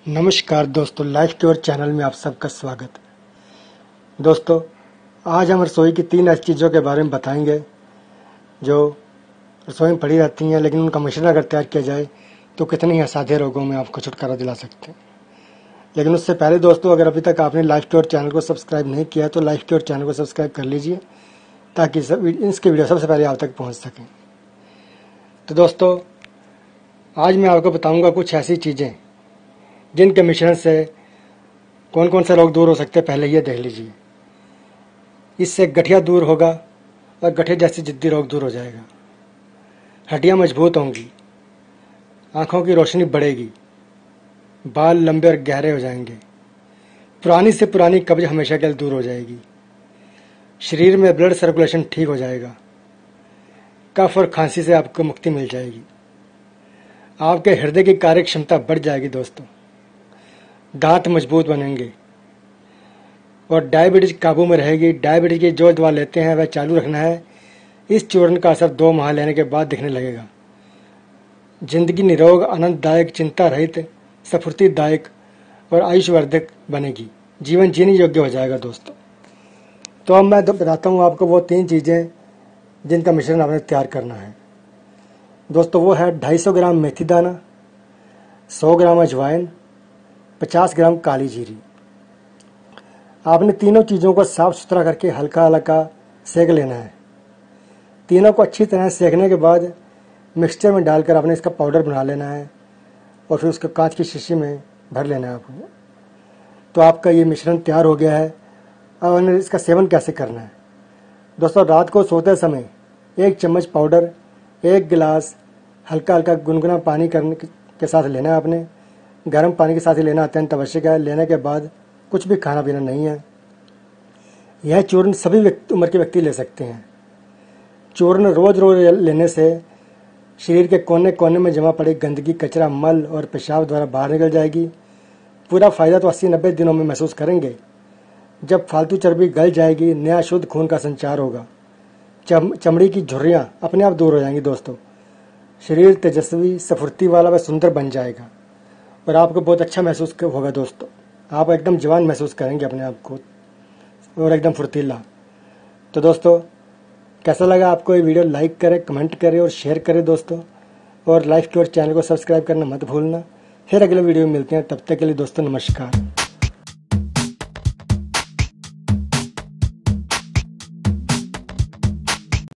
नमस्कार दोस्तों, life cure channel में आप सबका स्वागत है। दोस्तों, आज हम रसोई की 3 ऐसी चीज़ों के बारे में बताएंगे जो रसोई में पड़ी रहती हैं, लेकिन उनका मिश्रण अगर तैयार किया जाए तो कितने ही असाध्य रोगों में आपको छुटकारा दिला सकते हैं। लेकिन उससे पहले दोस्तों, अगर अभी तक आपने लाइफ क्योर चैनल को सब्सक्राइब नहीं किया तो लाइफ क्योर चैनल को सब्सक्राइब कर लीजिए ताकि इसके वीडियो सबसे पहले आप तक पहुँच सकें। तो दोस्तों, आज मैं आपको बताऊँगा कुछ ऐसी चीज़ें जिनके मिश्रण से कौन कौन से रोग दूर हो सकते हैं। पहले ये देख लीजिए। इससे गठिया दूर होगा और गठिया जैसी जिद्दी रोग दूर हो जाएगा। हड्डियां मजबूत होंगी, आंखों की रोशनी बढ़ेगी, बाल लंबे और गहरे हो जाएंगे, पुरानी से पुरानी कब्ज हमेशा के लिए दूर हो जाएगी, शरीर में ब्लड सर्कुलेशन ठीक हो जाएगा, कफ और खांसी से आपको मुक्ति मिल जाएगी, आपके हृदय की कार्य क्षमता बढ़ जाएगी दोस्तों, दांत मजबूत बनेंगे और डायबिटीज काबू में रहेगी। डायबिटीज की जो दवा लेते हैं वह चालू रखना है। इस चूर्ण का असर 2 माह लेने के बाद दिखने लगेगा। जिंदगी निरोग, आनंददायक, चिंता रहित, स्फूर्तिदायक और आयुष्वर्धक बनेगी। जीवन जीने योग्य हो जाएगा दोस्तों। तो अब मैं बताता हूँ आपको वो 3 चीज़ें जिनका मिश्रण आपने तैयार करना है दोस्तों। वो है 250 ग्राम मेथी दाना, 100 ग्राम अजवाइन, 50 ग्राम काली जीरी। आपने तीनों चीज़ों को साफ सुथरा करके हल्का हल्का सेक लेना है। तीनों को अच्छी तरह सेकने के बाद मिक्सचर में डालकर आपने इसका पाउडर बना लेना है और फिर उसको कांच की शीशी में भर लेना है आपको। तो आपका ये मिश्रण तैयार हो गया है। अब इसका सेवन कैसे करना है दोस्तों। रात को सोते समय 1 चम्मच पाउडर 1 गिलास हल्का हल्का गुनगुना पानी करने के साथ लेना है आपने। गर्म पानी के साथ ही लेना अत्यंत आवश्यक है। लेने के बाद कुछ भी खाना पीना नहीं है। यह चूर्ण सभी उम्र के व्यक्ति ले सकते हैं। चूर्ण रोज रोज लेने से शरीर के कोने कोने में जमा पड़ी गंदगी, कचरा, मल और पेशाब द्वारा बाहर निकल जाएगी। पूरा फायदा तो 80-90 दिनों में महसूस करेंगे, जब फालतू चर्बी गल जाएगी, नया शुद्ध खून का संचार होगा, चमड़ी की झुर्रियां अपने आप दूर हो जाएंगी दोस्तों। शरीर तेजस्वी, स्फूर्ति वाला व सुंदर बन जाएगा और आपको बहुत अच्छा महसूस होगा दोस्तों। आप एकदम जवान महसूस करेंगे अपने आप को और एकदम फुर्तीला। तो दोस्तों, कैसा लगा आपको ये वीडियो? लाइक करें, कमेंट करें और शेयर करें दोस्तों। और लाइफ क्योर चैनल को सब्सक्राइब करना मत भूलना। फिर अगले वीडियो में मिलते हैं। तब तक के लिए दोस्तों नमस्कार।